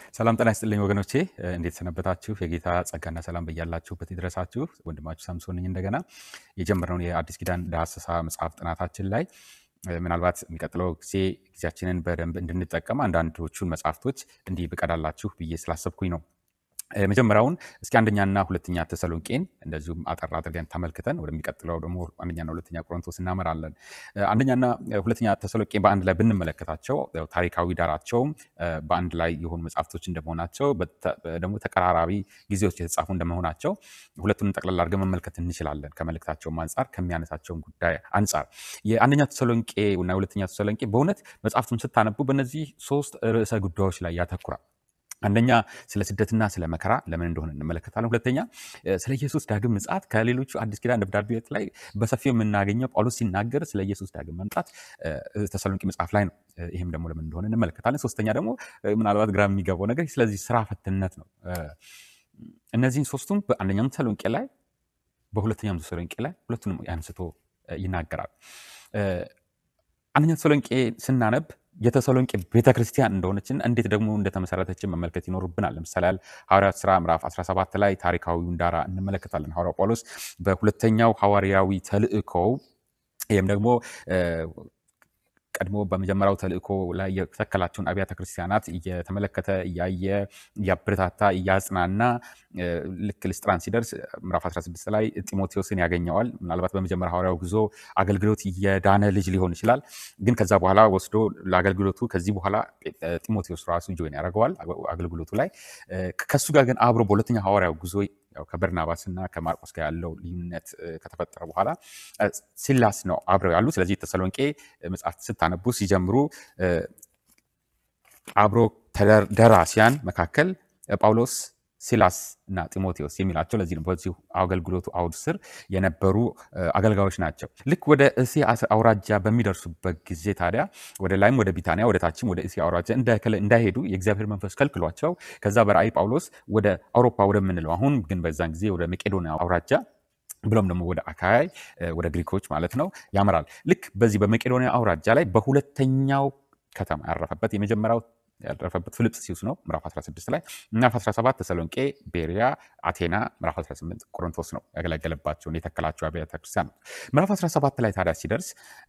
ሰላም ጤና ይስጥልኝ ወገኖቼ እንዴት ሰነበታችሁ? የጌታ ጸጋና ሰላም በእያላችሁበት ይድረሳችሁ። ወንድማችሁ ሳምሶን ነኝ። እንደገና የጀመርነውን የአዲስ ኪዳን ዳሰሳ መጽሐፍ ጥናታችን ላይ ምናልባት የሚቀጥለው ጊዜያችንን በደንብ እንድንጠቀም አንዳንዶቹን መጽሐፍቶች እንዲህ ብቀዳላችሁ ብዬ ስላሰብኩኝ ነው። መጀመሪያውን እስኪ አንደኛና ሁለተኛ ተሰሎንቄን እንደዚሁም አጠር አድርገን ተመልክተን ወደሚቀጥለው ደግሞ አንደኛና ሁለተኛ ቆሮንቶስ እናመራለን። አንደኛና ሁለተኛ ተሰሎንቄ በአንድ ላይ ብንመለከታቸው ታሪካዊ ዳራቸውም በአንድ ላይ የሆኑ መጽሐፍቶች እንደመሆናቸው ደግሞ ተቀራራቢ ጊዜዎች የተጻፉ እንደመሆናቸው ሁለቱን ጠቅላላ አድርገን መመልከት እንችላለን። ከመልእክታቸውም አንጻር ከሚያነሳቸውም ጉዳይ አንጻር የአንደኛ ተሰሎንቄ እና ሁለተኛ ተሰሎንቄ በእውነት መጽሐፍቱን ስታነቡ በእነዚህ ሶስት ርዕሰ ጉዳዮች ላይ ያተኩራል። አንደኛ ስለ ስደትና ስለ መከራ ለምን እንደሆነ እንመለከታለን። ሁለተኛ ስለ ኢየሱስ ዳግም ምጽአት ከሌሎቹ አዲስ ኪዳን ደብዳቤዎች ላይ በሰፊው የምናገኘው ጳውሎስ ሲናገር ስለ ኢየሱስ ዳግም መምጣት ተሰሎንቄ መጽሐፍ ላይ ነው። ይሄም ደግሞ ለምን እንደሆነ እንመለከታለን። ሶስተኛ ደግሞ ምናልባት ግራ የሚገባው ነገር ስለዚህ ስራ ፈትነት ነው። እነዚህን ሶስቱም በአንደኛው ተሰሎንቄ ላይ በሁለተኛው ተሰሎንቄ ላይ ሁለቱንም ያንስቶ ይናገራል። አንደኛ ተሰሎንቄ ስናነብ የተሰሎንቄ ቤተክርስቲያን እንደሆነችን እንዴት ደግሞ እንደተመሰረተችን መመልከት ይኖርብናል። ለምሳሌ ሐዋርያት ሥራ ምዕራፍ 17 ላይ ታሪካዊውን ዳራ እንመለከታለን። ሐዋርያው ጳውሎስ በሁለተኛው ሐዋርያዊ ተልእኮው ይሄም ደግሞ ቀድሞ በመጀመሪያው ተልእኮ ላይ የተከላቸውን አብያተ ክርስቲያናት እየተመለከተ እያየ ያበረታታ እያጽናና ልክ ልስጥራን ሲደርስ ምዕራፍ 16 ላይ ጢሞቴዎስን ያገኘዋል። ምናልባት በመጀመሪያ ሐዋርያው ጉዞ አገልግሎት የዳነ ልጅ ሊሆን ይችላል። ግን ከዛ በኋላ ወስዶ ለአገልግሎቱ ከዚህ በኋላ ጢሞቴዎስ ራሱ ጆይን ያደርገዋል አገልግሎቱ ላይ። ከሱ ጋር ግን አብሮ በሁለተኛ ሐዋርያው ጉዞ ያው ከበርናባስና ከማርቆስ ጋር ያለው ልዩነት ከተፈጠረ በኋላ ሲላስ ነው አብረው ያሉ። ስለዚህ ተሰሎንቄ መጽሐፍ ስታነቡ ሲጀምሩ አብሮ ደራሲያን መካከል ጳውሎስ ሲላስ እና ጢሞቴዎስ የሚላቸው ለዚህ ነው። በዚህ አገልግሎቱ አውድ ስር የነበሩ አገልጋዮች ናቸው። ልክ ወደ እስያ አውራጃ በሚደርሱበት ጊዜ ታዲያ ወደ ላይም ወደ ቢታንያ ወደ ታችም ወደ እስያ አውራጃ እንዳይሄዱ የእግዚአብሔር መንፈስ ከልክሏቸው ከዛ በራእይ ጳውሎስ ወደ አውሮፓ ወደምንለው አሁን ግን በዛን ጊዜ ወደ መቄዶንያ አውራጃ ብሎም ደግሞ ወደ አካይ ወደ ግሪኮች ማለት ነው ያመራል። ልክ በዚህ በመቄዶንያ አውራጃ ላይ በሁለተኛው ከተማ ያረፈበት የመጀመሪያው ያረፈበት ፊልጵስዩስ ነው ምዕራፍ 16 ላይ። ምዕራፍ 17 ተሰሎንቄ፣ ቤሪያ፣ አቴና፣ ምዕራፍ 18 ቆሮንቶስ ነው ያገለገለባቸው የተከላቸው አብያተ ክርስቲያን። ምዕራፍ 17 ላይ ታዲያ ሲደርስ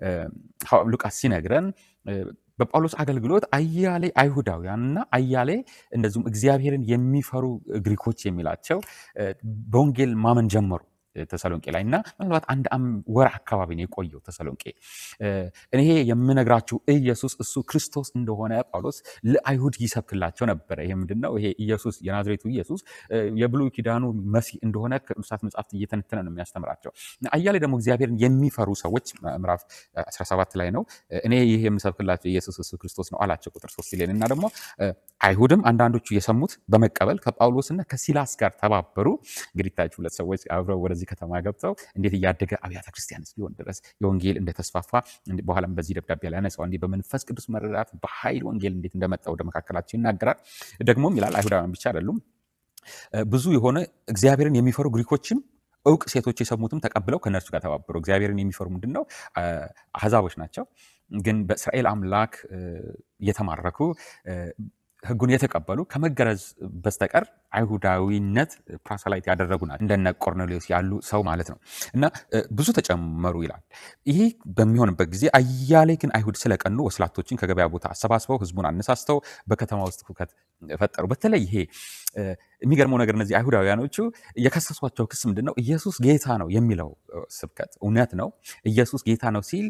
ሉቃስ ሲነግረን በጳውሎስ አገልግሎት አያሌ አይሁዳውያንና አያሌ እንደዚሁም እግዚአብሔርን የሚፈሩ ግሪኮች የሚላቸው በወንጌል ማመን ጀመሩ ተሰሎንቄ ላይ እና ምናልባት አንድ ወር አካባቢ ነው የቆየው ተሰሎንቄ። እኔ የምነግራችሁ ኢየሱስ እሱ ክርስቶስ እንደሆነ ጳውሎስ ለአይሁድ ይሰብክላቸው ነበር። ይሄ ምንድነው? ይሄ ኢየሱስ የናዝሬቱ ኢየሱስ የብሉይ ኪዳኑ መሲህ እንደሆነ ከቅዱሳት መጻሕፍት እየተነተነ ነው የሚያስተምራቸው። አያሌ ደግሞ እግዚአብሔርን የሚፈሩ ሰዎች ምዕራፍ 17 ላይ ነው እኔ ይሄ የምሰብክላቸው ኢየሱስ እሱ ክርስቶስ ነው አላቸው ቁጥር 3 ላይ እና ደግሞ አይሁድም አንዳንዶቹ የሰሙት በመቀበል ከጳውሎስና ከሲላስ ጋር ተባበሩ። እንግዲህ ታችሁ ሁለት ሰዎች አብረው ወደዚህ ከተማ ገብተው እንዴት ያደገ አብያተ ክርስቲያን ሲሆን ድረስ የወንጌል እንደተስፋፋ በኋላም በዚህ ደብዳቤ ላይ ያነሳው እንዴ በመንፈስ ቅዱስ መረዳት በኃይል ወንጌል እንዴት እንደመጣ ወደ መካከላቸው ይናገራል። ደግሞም ይላል አይሁዳውያን ብቻ አይደሉም ብዙ የሆነ እግዚአብሔርን የሚፈሩ ግሪኮችም ዕውቅ ሴቶች የሰሙትም ተቀብለው ከነርሱ ጋር ተባበሩ። እግዚአብሔርን የሚፈሩ ምንድነው? አሕዛቦች ናቸው። ግን በእስራኤል አምላክ የተማረኩ ሕጉን የተቀበሉ ከመገረዝ በስተቀር አይሁዳዊነት ፕራሳላይት ያደረጉና እንደነ ቆርኔሌዎስ ያሉ ሰው ማለት ነው። እና ብዙ ተጨመሩ ይላል። ይሄ በሚሆንበት ጊዜ አያሌ ግን አይሁድ ስለቀኑ ወስላቶችን ከገበያ ቦታ አሰባስበው ሕዝቡን አነሳስተው በከተማ ውስጥ ሁከት ፈጠሩ። በተለይ ይሄ የሚገርመው ነገር እነዚህ አይሁዳውያኖቹ የከሰሷቸው ክስ ምንድነው? ኢየሱስ ጌታ ነው የሚለው ስብከት እውነት ነው። ኢየሱስ ጌታ ነው ሲል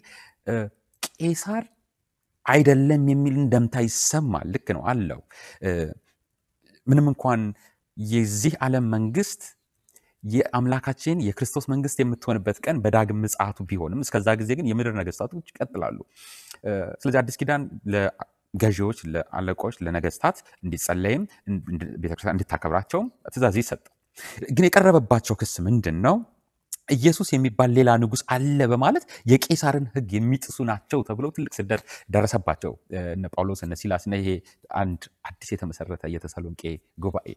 ቄሳር አይደለም የሚል እንደምታ ይሰማል። ልክ ነው አለው። ምንም እንኳን የዚህ ዓለም መንግስት የአምላካችን የክርስቶስ መንግስት የምትሆንበት ቀን በዳግም ምጽአቱ ቢሆንም እስከዛ ጊዜ ግን የምድር ነገስታቶች ይቀጥላሉ። ስለዚህ አዲስ ኪዳን ለገዢዎች፣ ለአለቆች፣ ለነገስታት እንዲጸለይም ቤተክርስቲያን እንድታከብራቸውም ትእዛዝ ይሰጣል። ግን የቀረበባቸው ክስ ምንድን ነው? ኢየሱስ የሚባል ሌላ ንጉስ አለ በማለት የቄሳርን ሕግ የሚጥሱ ናቸው ተብለው ትልቅ ስደት ደረሰባቸው። እነ ጳውሎስ እነ ሲላስ እና ይሄ አንድ አዲስ የተመሰረተ የተሰሎንቄ ጉባኤ።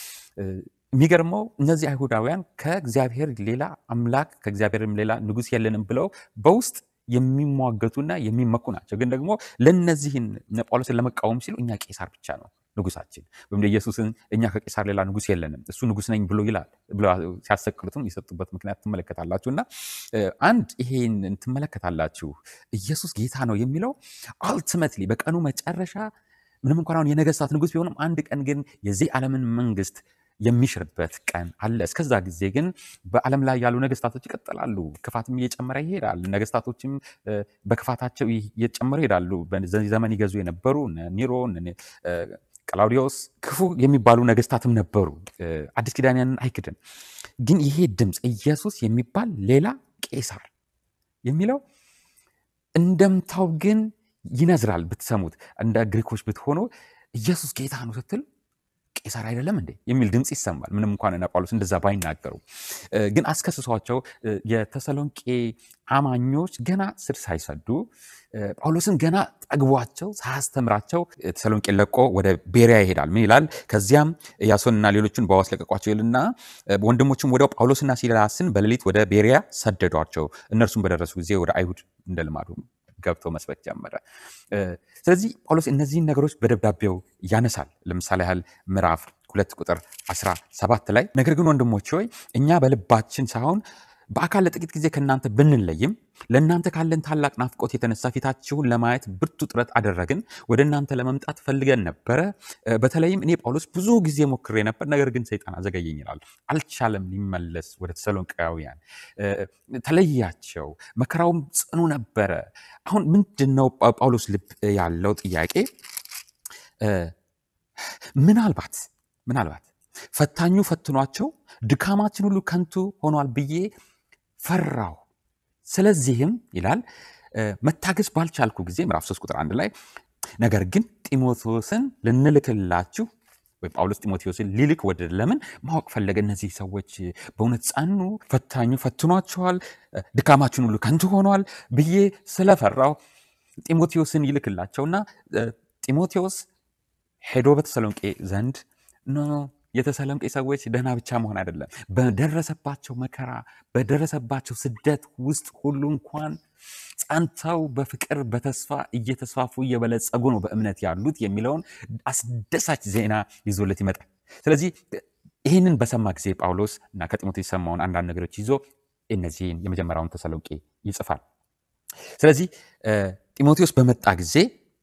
የሚገርመው እነዚህ አይሁዳውያን ከእግዚአብሔር ሌላ አምላክ ከእግዚአብሔርም ሌላ ንጉስ የለንም ብለው በውስጥ የሚሟገቱና የሚመኩ ናቸው። ግን ደግሞ ለነዚህን ጳውሎስን ለመቃወም ሲሉ እኛ ቄሳር ብቻ ነው ንጉሳችን ወይም ኢየሱስን እኛ ከቄሳር ሌላ ንጉስ የለንም እሱ ንጉስ ነኝ ብሎ ይላል ብሎ ሲያሰቅሉትም የሰጡበት ምክንያት ትመለከታላችሁና አንድ ይሄን ትመለከታላችሁ ኢየሱስ ጌታ ነው የሚለው አልቲሜትሊ በቀኑ መጨረሻ ምንም እንኳን አሁን የነገስታት ንጉስ ቢሆንም አንድ ቀን ግን የዚህ ዓለምን መንግስት የሚሽርበት ቀን አለ እስከዛ ጊዜ ግን በዓለም ላይ ያሉ ነገስታቶች ይቀጥላሉ ክፋትም እየጨመረ ይሄዳል ነገስታቶችም በክፋታቸው እየጨመረ ይሄዳሉ በዚህ ዘመን ይገዙ የነበሩ ኒሮ ቀላውዲዮስ ክፉ የሚባሉ ነገስታትም ነበሩ አዲስ ኪዳንን አይክድም ግን ይሄ ድምጽ ኢየሱስ የሚባል ሌላ ቄሳር የሚለው እንደምታው ግን ይነዝራል ብትሰሙት እንደ ግሪኮች ብትሆኑ ኢየሱስ ጌታ ነው ስትል ቄሳር አይደለም እንዴ የሚል ድምጽ ይሰማል ምንም እንኳን እና ጳውሎስ እንደዛ ባይናገሩ ግን አስከስሷቸው የተሰሎንቄ አማኞች ገና ስር ሳይሰዱ ጳውሎስን ገና ጠግቧቸው ሳያስተምራቸው ተሰሎንቄ ለቆ ወደ ቤሪያ ይሄዳል ምን ይላል ከዚያም ያሶንና ሌሎችን በዋስ ለቀቋቸው ይልና ወንድሞቹም ወዲያው ጳውሎስና ሲላስን በሌሊት ወደ ቤሪያ ሰደዷቸው እነርሱም በደረሱ ጊዜ ወደ አይሁድ እንደልማዱ ገብቶ መስበክ ጀመረ ስለዚህ ጳውሎስ እነዚህን ነገሮች በደብዳቤው ያነሳል ለምሳሌ ያህል ምዕራፍ 2 ቁጥር 17 ላይ ነገር ግን ወንድሞች ሆይ እኛ በልባችን ሳይሆን በአካል ለጥቂት ጊዜ ከናንተ ብንለይም ለናንተ ካለን ታላቅ ናፍቆት የተነሳ ፊታችሁን ለማየት ብርቱ ጥረት አደረግን ወደናንተ ለመምጣት ፈልገን ነበር በተለይም እኔ ጳውሎስ ብዙ ጊዜ ሞክሬ ነበር ነገር ግን ሰይጣን አዘገየኝ ይላል አልቻለም ሊመለስ ወደ ተሰሎንቄያውያን ተለያቸው መከራውም ጽኑ ነበር አሁን ምንድነው ጳውሎስ ልብ ያለው ጥያቄ ምናልባት ፈታኙ ፈትኗቸው ድካማችን ሁሉ ከንቱ ሆኗል ብዬ ፈራው ስለዚህም ይላል መታገስ ባልቻልኩ ጊዜ ምዕራፍ 3 ቁጥር 1 ላይ ነገር ግን ጢሞቴዎስን ልንልክላችሁ ወይ ጳውሎስ ጢሞቴዎስን ሊልክ ወደ ለምን ማወቅ ፈለገ እነዚህ ሰዎች በእውነት ጻኑ ፈታኙ ፈትኗቸዋል ድካማችን ሁሉ ከንቱ ሆኗል ብዬ ስለፈራው ጢሞቴዎስን ይልክላቸውና ጢሞቴዎስ ሄዶ በተሰሎንቄ ዘንድ ኖ የተሰሎንቄ ሰዎች ደህና ብቻ መሆን አይደለም በደረሰባቸው መከራ በደረሰባቸው ስደት ውስጥ ሁሉ እንኳን ጸንተው በፍቅር በተስፋ እየተስፋፉ እየበለጸጉ ነው በእምነት ያሉት የሚለውን አስደሳች ዜና ይዞለት ይመጣል ስለዚህ ይሄንን በሰማ ጊዜ ጳውሎስ እና ከጢሞቴዎስ ሰማውን አንዳንድ ነገሮች ይዞ እነዚህን የመጀመሪያውን ተሰሎንቄ ይጽፋል ስለዚህ ጢሞቴዎስ በመጣ ጊዜ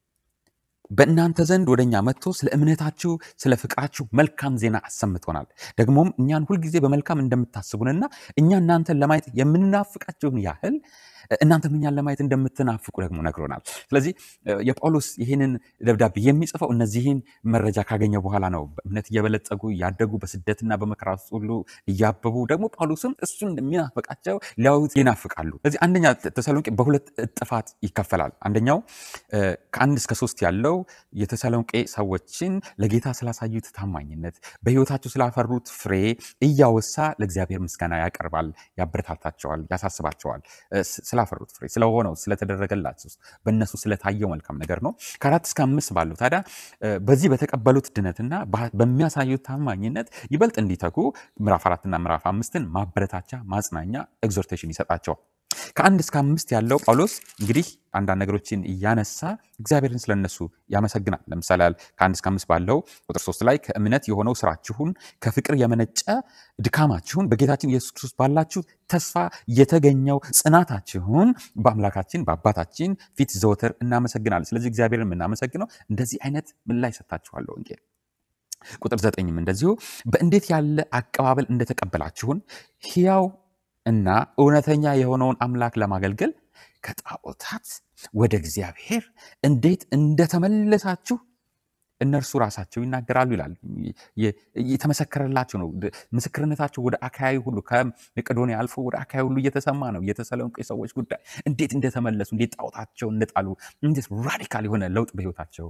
በእናንተ ዘንድ ወደኛ መጥቶ ስለ እምነታችሁ ስለ ፍቅራችሁ መልካም ዜና አሰምቶናል ደግሞም እኛን ሁሉ ጊዜ በመልካም እንደምታስቡንና እኛ እናንተን ለማየት የምንናፍቃችሁን ያህል እናንተም እኛን ለማየት እንደምትናፍቁ ደግሞ ነግሮናል ስለዚህ የጳውሎስ ይሄንን ደብዳቤ የሚጽፈው እነዚህን መረጃ ካገኘ በኋላ ነው በእምነት እየበለጸጉ ያደጉ በስደትና በመከራ ሁሉ እያበቡ ደግሞ ጳውሎስም እሱን እንደሚናፍቃቸው ሊያዩት ይናፍቃሉ ስለዚህ አንደኛ ተሰሎንቄ በሁለት እጥፋት ይከፈላል አንደኛው ከ1 እስከ 3 ያለው የተሰሎንቄ ሰዎችን ለጌታ ስላሳዩት ታማኝነት በህይወታቸው ስላፈሩት ፍሬ እያወሳ ለእግዚአብሔር ምስጋና ያቀርባል ያበረታታቸዋል ያሳስባቸዋል ስላፈሩት ፍሬ ስለሆነው ስለተደረገላቸው በእነሱ ስለታየው መልካም ነገር ነው ከ4 እስከ 5 ባለው ታዲያ በዚህ በተቀበሉት ድነትና በሚያሳዩት ታማኝነት ይበልጥ እንዲተጉ ምዕራፍ 4 እና ምዕራፍ 5ን ማበረታቻ ማጽናኛ ኤግዞርቴሽን ይሰጣቸዋል ከ1 እስከ 5 ያለው ጳውሎስ እንግዲህ አንዳንድ ነገሮችን ያነሳ እግዚአብሔርን ስለነሱ ያመሰግናል ለምሳሌ ከ1 እስከ 5 ባለው ቁጥር 3 ላይ ከእምነት የሆነው ስራችሁን ከፍቅር የመነጨ ድካማችሁን በጌታችን ኢየሱስ ክርስቶስ ባላችሁ ተስፋ የተገኘው ጽናታችሁን በአምላካችን በአባታችን ፊት ዘወትር እናመሰግናለን ስለዚህ እግዚአብሔርን እናመሰግነው እንደዚህ አይነት ምላሽ ሰጣችኋል ወንጌል ቁጥር 9ም እንደዚሁ በእንዴት ያለ አቀባበል እንደተቀበላችሁን ሕያው እና እውነተኛ የሆነውን አምላክ ለማገልገል ከጣዖታት ወደ እግዚአብሔር እንዴት እንደተመለሳችሁ እነርሱ ራሳቸው ይናገራሉ ይላል የተመሰከረላቸው ነው ምስክርነታቸው ወደ አካያዩ ሁሉ ከመቄዶንያ አልፎ ወደ አካያዩ ሁሉ እየተሰማ ነው የተሰሎንቄ ሰዎች ጉዳይ እንዴት እንደተመለሱ እንዴት ጣዖታቸው እንደጣሉ እንዴት ራዲካል የሆነ ለውጥ በህይወታቸው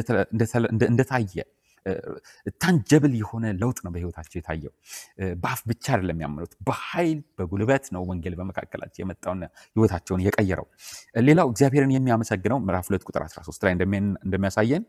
እንደታየ ታንጀብል የሆነ ለውጥ ነው በህይወታቸው የታየው በአፍ ብቻ አይደለም ያመኑት በኃይል በጉልበት ነው ወንጌል በመካከላቸው የመጣውና ህይወታቸውን የቀየረው ሌላው እግዚአብሔርን የሚያመሰግነው ምዕራፍ 2 ቁጥር 13 ላይ እንደሚያሳየን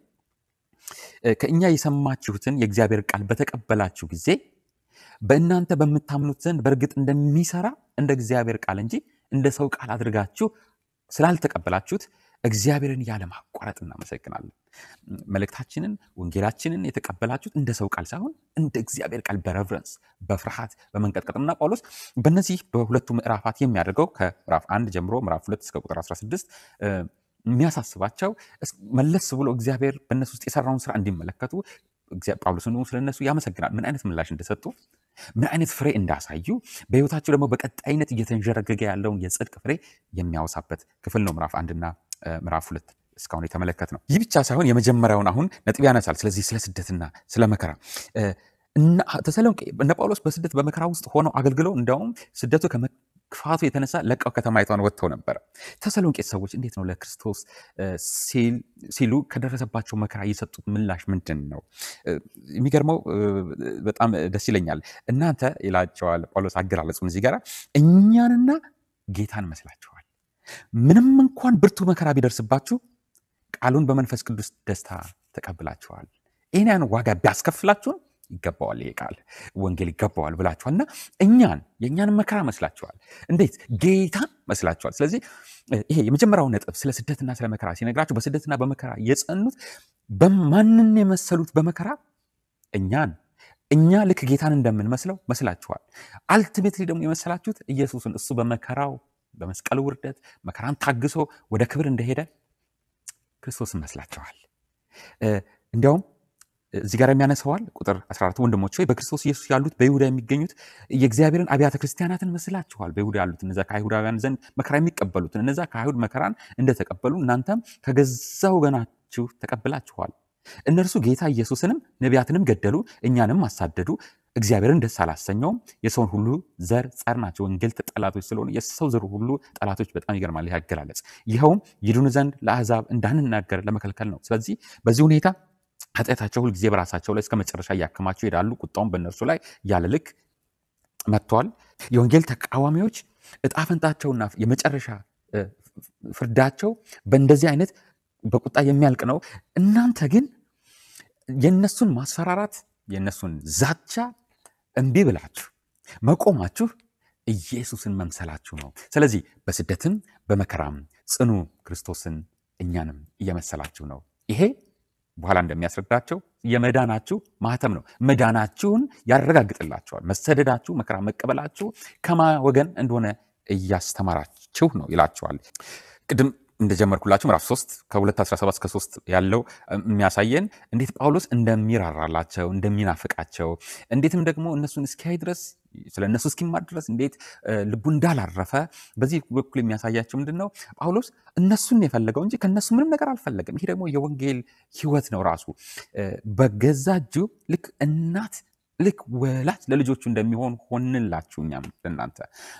ከእኛ የሰማችሁትን የእግዚአብሔር ቃል በተቀበላችሁ ጊዜ በእናንተ በመታመኑት ዘንድ በርግጥ እንደሚሰራ እንደ እግዚአብሔር ቃል እንጂ እንደ ሰው ቃል አድርጋችሁ ስላልተቀበላችሁት እግዚአብሔርን ያለ ማቋረጥ እናመሰግናለን። መልእክታችንን ወንጌላችንን የተቀበላችሁት እንደ ሰው ቃል ሳይሆን እንደ እግዚአብሔር ቃል በሬቨረንስ በፍርሃት በመንቀጥቀጥና ጳውሎስ በእነዚህ በሁለቱ ምዕራፋት የሚያደርገው ከምዕራፍ 1 ጀምሮ ምዕራፍ 2 እስከ ቁጥር 16 የሚያሳስባቸው መለስ ብሎ እግዚአብሔር በእነሱ ውስጥ የሰራውን ስራ እንዲመለከቱ ጳውሎስን ስለነሱ ያመሰግናል። ምን አይነት ምላሽ እንደሰጡ ምን አይነት ፍሬ እንዳሳዩ በህይወታቸው ደግሞ በቀጣይነት እየተንዠረገገ ያለውን የጽድቅ ፍሬ የሚያወሳበት ክፍል ነው ምዕራፍ 1 እና ምዕራፍ 2 እስካሁን የተመለከት ነው። ይህ ብቻ ሳይሆን የመጀመሪያውን አሁን ነጥብ ያነሳል። ስለዚህ ስለ ስደትና ስለ መከራ እና ተሰሎንቄ እነ ጳውሎስ በስደት በመከራ ውስጥ ሆነው አገልግለው እንደውም ስደቱ ከመክፋቱ የተነሳ ለቀው ከተማይቷን ወጥተው ነበር። ተሰሎንቄ ሰዎች እንዴት ነው ለክርስቶስ ሲሉ ከደረሰባቸው መከራ የሰጡት ምላሽ ምንድን ነው? የሚገርመው በጣም ደስ ይለኛል። እናንተ ይላቸዋል ጳውሎስ አገላለጹን እዚህ ጋር እኛንና ጌታን መስላችኋል። ምንም እንኳን ብርቱ መከራ ቢደርስባችሁ ቃሉን በመንፈስ ቅዱስ ደስታ ተቀብላችኋል። ይህን ዋጋ ቢያስከፍላችሁን ይገባዋል፣ ይሄ ቃል ወንጌል ይገባዋል ብላችኋልና የእኛን መከራ መስላችኋል። እንዴት? ጌታን መስላችኋል። ስለዚህ ይሄ የመጀመሪያው ነጥብ ስለ ስደትና ስለ መከራ ሲነግራችሁ በስደትና በመከራ የጸኑት በማንን የመሰሉት በመከራ እኛ ልክ ጌታን እንደምንመስለው መስላችኋል። አልቲሜትሊ ደግሞ የመሰላችሁት ኢየሱስን እሱ በመከራው በመስቀሉ ውርደት መከራን ታግሶ ወደ ክብር እንደሄደ ክርስቶስን መስላችኋል። እንዲያውም እዚህ ጋር የሚያነሳዋል ቁጥር 14 ወንድሞች ሆይ በክርስቶስ ኢየሱስ ያሉት በይሁዳ የሚገኙት የእግዚአብሔርን አብያተ ክርስቲያናትን መስላችኋል። በይሁዳ ያሉት እነዛ ከአይሁዳውያን ዘንድ መከራ የሚቀበሉትን እነዛ ከአይሁድ መከራን እንደተቀበሉ እናንተም ከገዛ ወገናችሁ ተቀብላችኋል። እነርሱ ጌታ ኢየሱስንም ነቢያትንም ገደሉ፣ እኛንም አሳደዱ፣ እግዚአብሔርን ደስ አላሰኘውም። የሰውን ሁሉ ዘር ጸር ናቸው፣ ወንጌል ጠላቶች ስለሆኑ የሰው ዘር ሁሉ ጠላቶች። በጣም ይገርማል ይህ አገላለጽ። ይኸውም ይድኑ ዘንድ ለአሕዛብ እንዳንናገር ለመከልከል ነው። ስለዚህ በዚህ ሁኔታ ኃጢአታቸው ሁል ጊዜ በራሳቸው ላይ እስከ መጨረሻ እያከማቸው ይሄዳሉ። ቁጣውን በእነርሱ ላይ ያለ ልክ መጥቷል። የወንጌል ተቃዋሚዎች እጣ ፈንታቸውና የመጨረሻ ፍርዳቸው በእንደዚህ አይነት በቁጣ የሚያልቅ ነው። እናንተ ግን የነሱን ማስፈራራት የነሱን ዛቻ እምቢ ብላችሁ መቆማችሁ ኢየሱስን መምሰላችሁ ነው። ስለዚህ በስደትም በመከራም ጽኑ ክርስቶስን እኛንም እየመሰላችሁ ነው። ይሄ በኋላ እንደሚያስረዳቸው የመዳናችሁ ማህተም ነው። መዳናችሁን ያረጋግጥላችኋል። መሰደዳችሁ መከራ መቀበላችሁ ከማ ወገን እንደሆነ እያስተማራችሁ ነው ይላችኋል። ቅድም እንደጀመርኩላችሁ ምዕራፍ 3 ከ2:17 እስከ 3 ያለው የሚያሳየን እንዴት ጳውሎስ እንደሚራራላቸው እንደሚናፍቃቸው፣ እንዴትም ደግሞ እነሱን እስኪያይ ድረስ ስለ እነሱ እስኪማር ድረስ እንዴት ልቡ እንዳላረፈ በዚህ በኩል የሚያሳያቸው ምንድነው? ጳውሎስ እነሱን የፈለገው እንጂ ከነሱ ምንም ነገር አልፈለገም። ይሄ ደግሞ የወንጌል ህይወት ነው ራሱ። በገዛ እጁ ልክ እናት ልክ ወላጅ ለልጆቹ እንደሚሆን ሆንላችሁ እኛም ለእናንተ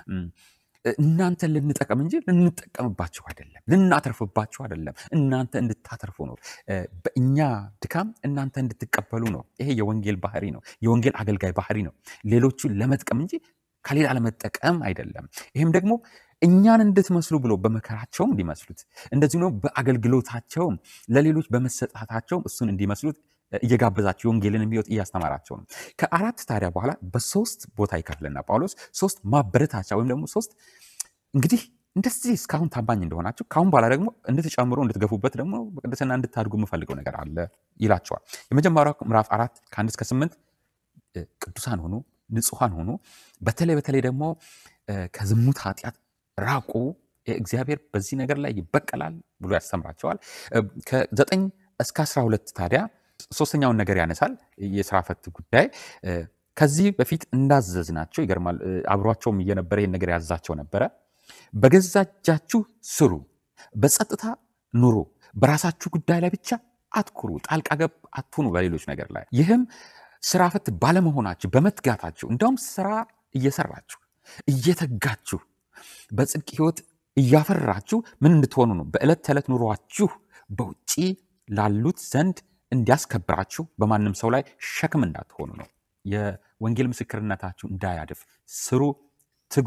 እናንተ ልንጠቀም እንጂ ልንጠቀምባችሁ አይደለም፣ ልናተርፍባችሁ አይደለም። እናንተ እንድታተርፉ ነው። በእኛ ድካም እናንተ እንድትቀበሉ ነው። ይሄ የወንጌል ባህሪ ነው። የወንጌል አገልጋይ ባህሪ ነው። ሌሎቹን ለመጥቀም እንጂ ከሌላ ለመጠቀም አይደለም። ይሄም ደግሞ እኛን እንድትመስሉ ብሎ በመከራቸውም እንዲመስሉት እንደዚህ ነው። በአገልግሎታቸውም ለሌሎች በመሰጣታቸውም እሱን እንዲመስሉት እየጋበዛቸው የወንጌልን ህይወት እያስተማራቸው ነው። ከአራት ታዲያ በኋላ በሶስት ቦታ ይከፍልና ጳውሎስ ሶስት ማበረታቻ ወይም ደግሞ ሶስት እንግዲህ እንደዚህ እስካሁን ታማኝ እንደሆናችሁ ካሁን በኋላ ደግሞ እንድትጨምሩ እንድትገፉበት ደግሞ በቅድስና እንድታድጉ የምፈልገው ነገር አለ ይላቸዋል። የመጀመሪያው ምዕራፍ 4 ከ1 እስከ 8 ቅዱሳን ሆኑ፣ ንጹሃን ሆኑ፣ በተለይ ደግሞ ከዝሙት ኃጢአት ራቁ፣ እግዚአብሔር በዚህ ነገር ላይ ይበቀላል ብሎ ያስተምራቸዋል። ከ9 እስከ 12 ታዲያ ሶስተኛውን ነገር ያነሳል፣ የሥራ ፈት ጉዳይ። ከዚህ በፊት እንዳዘዝናቸው ይገርማል፣ አብሯቸውም እየነበረ ይሄን ነገር ያዛቸው ነበረ። በገዛ እጃችሁ ስሩ፣ በጸጥታ ኑሩ፣ በራሳችሁ ጉዳይ ላይ ብቻ አትኩሩ፣ ጣልቃ ገብ አትሁኑ በሌሎች ነገር ላይ። ይህም ሥራ ፈት ባለመሆናችሁ በመትጋታችሁ እንደውም ሥራ እየሰራችሁ እየተጋችሁ በጽድቅ ሕይወት እያፈራችሁ ምን እንድትሆኑ ነው? በዕለት ተዕለት ኑሯችሁ በውጪ ላሉት ዘንድ እንዲያስከብራችሁ በማንም ሰው ላይ ሸክም እንዳትሆኑ ነው። የወንጌል ምስክርነታችሁ እንዳያድፍ ስሩ፣ ትጉ፣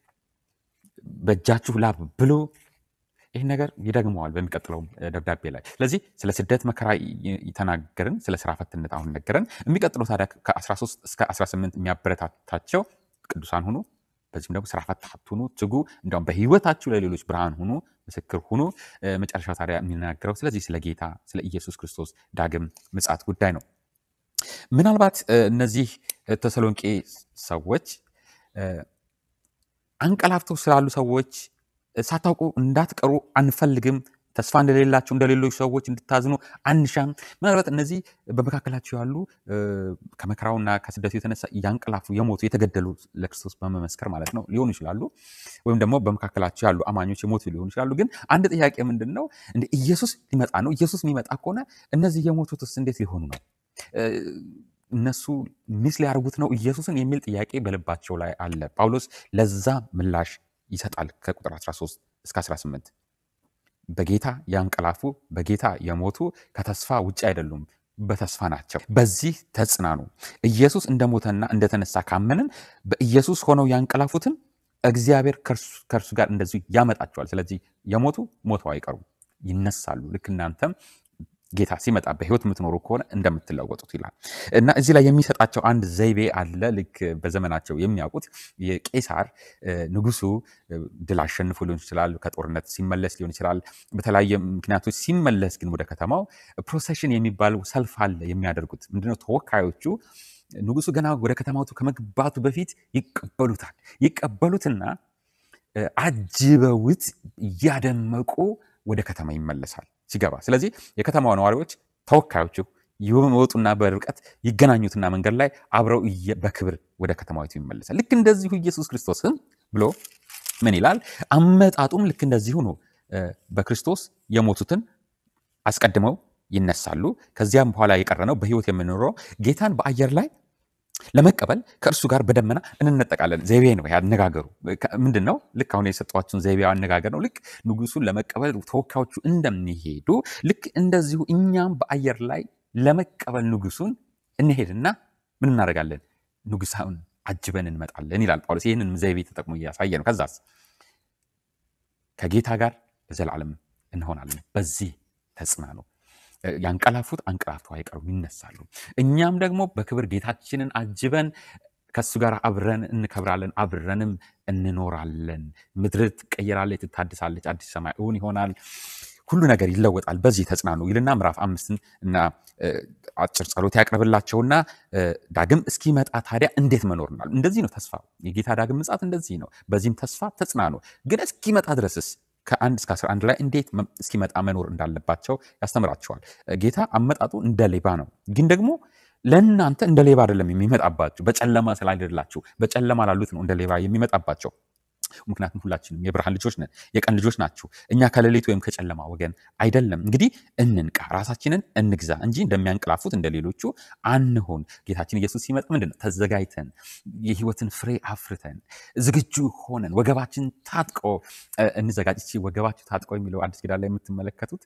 በእጃችሁ ላብ ብሉ። ይህን ነገር ይደግመዋል በሚቀጥለው ደብዳቤ ላይ። ስለዚህ ስለ ስደት መከራ ተናገርን፣ ስለ ሥራ ፈትነት አሁን ነገረን። የሚቀጥለው ታዲያ ከ13 እስከ 18 የሚያበረታታቸው ቅዱሳን ሁኑ፣ በዚህም ደግሞ ሥራ ፈት አትሁኑ፣ ትጉ፣ እንዲያውም በሕይወታችሁ ለሌሎች ብርሃን ሁኑ ምስክር ሆኖ መጨረሻው ታዲያ የሚናገረው ስለዚህ ስለ ጌታ ስለ ኢየሱስ ክርስቶስ ዳግም ምጽአት ጉዳይ ነው። ምናልባት እነዚህ ተሰሎንቄ ሰዎች አንቀላፍተው ስላሉ ሰዎች ሳታውቁ እንዳትቀሩ አንፈልግም፣ ተስፋ እንደሌላቸው እንደሌሎች ሰዎች እንድታዝኑ አንሻም። ምናልባት እነዚህ በመካከላቸው ያሉ ከመከራውና ከስደቱ የተነሳ ያንቀላፉ የሞቱ የተገደሉ ለክርስቶስ በመመስከር ማለት ነው ሊሆኑ ይችላሉ። ወይም ደግሞ በመካከላቸው ያሉ አማኞች የሞቱ ሊሆኑ ይችላሉ። ግን አንድ ጥያቄ ምንድነው? እንደ ኢየሱስ ሊመጣ ነው። ኢየሱስ የሚመጣ ከሆነ እነዚህ የሞቱትስ እንዴት ሊሆኑ ነው? እነሱ ሚስ ሊያርጉት ነው ኢየሱስን የሚል ጥያቄ በልባቸው ላይ አለ። ጳውሎስ ለዛ ምላሽ ይሰጣል ከቁጥር 13 እስከ 18 በጌታ ያንቀላፉ በጌታ የሞቱ ከተስፋ ውጪ አይደሉም፣ በተስፋ ናቸው። በዚህ ተጽናኑ። ኢየሱስ እንደሞተና እንደተነሳ ካመንን በኢየሱስ ሆነው ያንቀላፉትን እግዚአብሔር ከእርሱ ጋር እንደዚሁ ያመጣቸዋል። ስለዚህ የሞቱ ሞተው አይቀሩም፣ ይነሳሉ። ልክ እናንተም ጌታ ሲመጣ በህይወት የምትኖሩ ከሆነ እንደምትለወጡት ይላል። እና እዚህ ላይ የሚሰጣቸው አንድ ዘይቤ አለ። ልክ በዘመናቸው የሚያውቁት የቄሳር ንጉሱ ድል አሸንፎ ሊሆን ይችላል፣ ከጦርነት ሲመለስ ሊሆን ይችላል። በተለያየ ምክንያቶች ሲመለስ ግን ወደ ከተማው ፕሮሴሽን የሚባል ሰልፍ አለ የሚያደርጉት። ምንድነው? ተወካዮቹ ንጉሱ ገና ወደ ከተማው ከመግባቱ በፊት ይቀበሉትና አጅበውት እያደመቁ ወደ ከተማ ይመለሳል ሲገባ። ስለዚህ የከተማው ነዋሪዎች ተወካዮቹ ይወጡና በርቀት ይገናኙትና መንገድ ላይ አብረው በክብር ወደ ከተማው ይመለሳል። ልክ እንደዚሁ ኢየሱስ ክርስቶስም ብሎ ምን ይላል? አመጣጡም ልክ እንደዚሁ ነው። በክርስቶስ የሞቱትን አስቀድመው ይነሳሉ። ከዚያም በኋላ የቀረነው በህይወት የምንኖረው ጌታን በአየር ላይ ለመቀበል ከእርሱ ጋር በደመና እንነጠቃለን። ዘይቤ ነው ያነጋገሩ። ምንድነው? ልክ አሁን የሰጧችሁን ዘይቤው አነጋገር ነው። ልክ ንጉሱን ለመቀበል ተወካዮቹ እንደሚሄዱ ልክ እንደዚሁ እኛም በአየር ላይ ለመቀበል ንጉሱን እንሄድና ምን እናደርጋለን? ንጉሳውን አጅበን እንመጣለን ይላል ጳውሎስ። ይህንን ዘይቤ ተጠቅሞ እያሳየ ነው። ከዛስ ከጌታ ጋር ለዘላለም እንሆናለን። በዚህ ተጽናኑ። ያንቀላፉት አንቀላፍተው አይቀሩም፣ ይነሳሉ። እኛም ደግሞ በክብር ጌታችንን አጅበን ከሱ ጋር አብረን እንከብራለን፣ አብረንም እንኖራለን። ምድር ትቀየራለች፣ ትታድሳለች፣ አዲስ ሰማይ እውን ይሆናል፣ ሁሉ ነገር ይለወጣል። በዚህ ተጽናኑ ይልና ምዕራፍ 5 እና አጭር ጸሎት ያቀርብላቸውና ዳግም እስኪመጣ ታዲያ እንዴት መኖር ነው? እንደዚህ ነው ተስፋ። የጌታ ዳግም ምጽአት እንደዚህ ነው። በዚህም ተስፋ ተጽናኑ። ግን እስኪመጣ ድረስስ ከ1 እስከ 11 ላይ እንዴት እስኪመጣ መኖር እንዳለባቸው ያስተምራቸዋል። ጌታ አመጣጡ እንደ ሌባ ነው። ግን ደግሞ ለእናንተ እንደ ሌባ አይደለም የሚመጣባችሁ። በጨለማ ስላይደላችሁ በጨለማ ላሉት ነው እንደ ሌባ የሚመጣባቸው። ምክንያቱም ሁላችንም የብርሃን ልጆች ነን፣ የቀን ልጆች ናችሁ። እኛ ከሌሊት ወይም ከጨለማ ወገን አይደለም። እንግዲህ እንንቃ፣ ራሳችንን እንግዛ እንጂ እንደሚያንቀላፉት እንደሌሎቹ አንሆን። ጌታችን ኢየሱስ ሲመጣ ምንድነው? ተዘጋጅተን የህይወትን ፍሬ አፍርተን ዝግጁ ሆነን ወገባችን ታጥቆ እንዘጋጅ። እቺ ወገባችሁ ታጥቆ የሚለው አዲስ ኪዳን ላይ የምትመለከቱት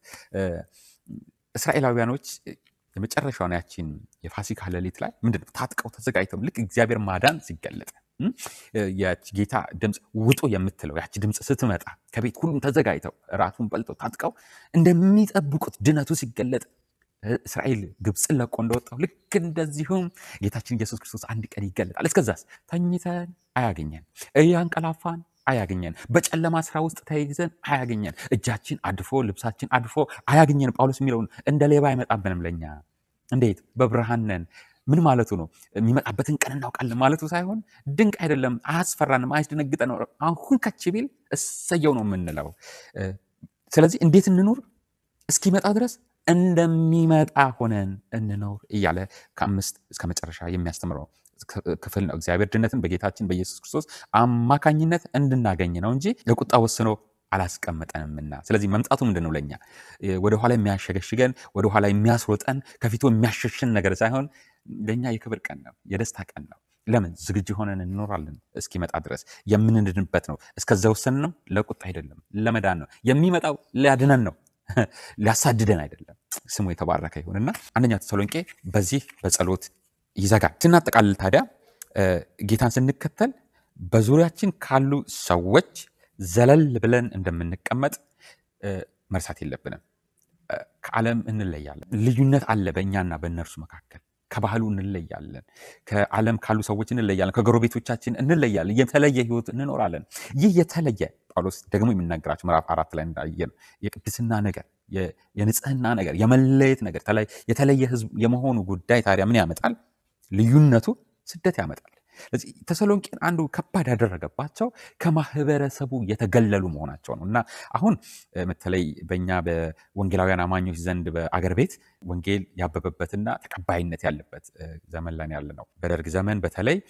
እስራኤላውያኖች የመጨረሻውን ያቺን የፋሲካ ሌሊት ላይ ምንድነው? ታጥቀው ተዘጋጅተው ልክ እግዚአብሔር ማዳን ሲገለጥ የጌታ ድምጽ ውጡ የምትለው ያቺ ድምጽ ስትመጣ ከቤት ሁሉም ተዘጋጅተው ራቱን በልተው ታጥቀው እንደሚጠብቁት ድነቱ ሲገለጥ እስራኤል ግብጽን ለቆ እንደወጣው ልክ እንደዚሁም ጌታችን ኢየሱስ ክርስቶስ አንድ ቀን ይገለጣል። እስከዛስ ተኝተን አያገኘን፣ እያንቀላፋን አያገኘን፣ በጨለማ ስራ ውስጥ ተይዘን አያገኘን፣ እጃችን አድፎ ልብሳችን አድፎ አያገኘን። ጳውሎስ የሚለው እንደ ሌባ አይመጣብንም ለኛ። እንዴት? በብርሃን ነን። ምን ማለቱ ነው? የሚመጣበትን ቀን እናውቃለን ማለቱ ሳይሆን ድንቅ አይደለም፣ አያስፈራንም፣ አያስደነግጠንም። አሁን ከች ቢል እሰየው ነው የምንለው። ስለዚህ እንዴት እንኑር? እስኪመጣ ድረስ እንደሚመጣ ሆነን እንኖር እያለ ከ5 እስከ መጨረሻ የሚያስተምረው ክፍል ነው። እግዚአብሔር ድነትን በጌታችን በኢየሱስ ክርስቶስ አማካኝነት እንድናገኝ ነው እንጂ ለቁጣ ወስኖ አላስቀመጠንምና። ስለዚህ መምጣቱ ምንድነው? ለኛ ወደ ኋላ የሚያሸገሽገን ወደ ኋላ የሚያስሮጠን ከፊቱ የሚያሸሽን ነገር ሳይሆን ለኛ የክብር ቀን ነው፣ የደስታ ቀን ነው። ለምን? ዝግጁ ሆነን እንኖራለን እስኪመጣ ድረስ የምንድንበት ነው። እስከዛ ወሰን ነው፣ ለቁጣ አይደለም፣ ለመዳን ነው። የሚመጣው ሊያድነን ነው፣ ሊያሳድደን አይደለም። ስሙ የተባረከ ይሁንና አንደኛ ተሰሎንቄ በዚህ በጸሎት ይዘጋል። ስናጠቃልል ታዲያ ጌታን ስንከተል በዙሪያችን ካሉ ሰዎች ዘለል ብለን እንደምንቀመጥ መርሳት የለብንም። ከዓለም እንለያለን። ልዩነት አለ በእኛና በእነርሱ መካከል። ከባህሉ እንለያለን፣ ከዓለም ካሉ ሰዎች እንለያለን፣ ከጎረቤቶቻችን እንለያለን። የተለየ ህይወት እንኖራለን። ይህ የተለየ ጳውሎስ ደግሞ የሚናገራቸው ምዕራፍ 4 ላይ እንዳየነው የቅድስና ነገር የንጽህና ነገር የመለየት ነገር የተለየ ህዝብ የመሆኑ ጉዳይ ታዲያ ምን ያመጣል? ልዩነቱ ስደት ያመጣል። ስለዚህ ተሰሎንቄን አንዱ ከባድ ያደረገባቸው ከማህበረሰቡ የተገለሉ መሆናቸው ነው እና አሁን በተለይ በእኛ በወንጌላውያን አማኞች ዘንድ በአገር ቤት ወንጌል ያበበበትና ተቀባይነት ያለበት ዘመን ላይ ያለ ነው። በደርግ ዘመን በተለይ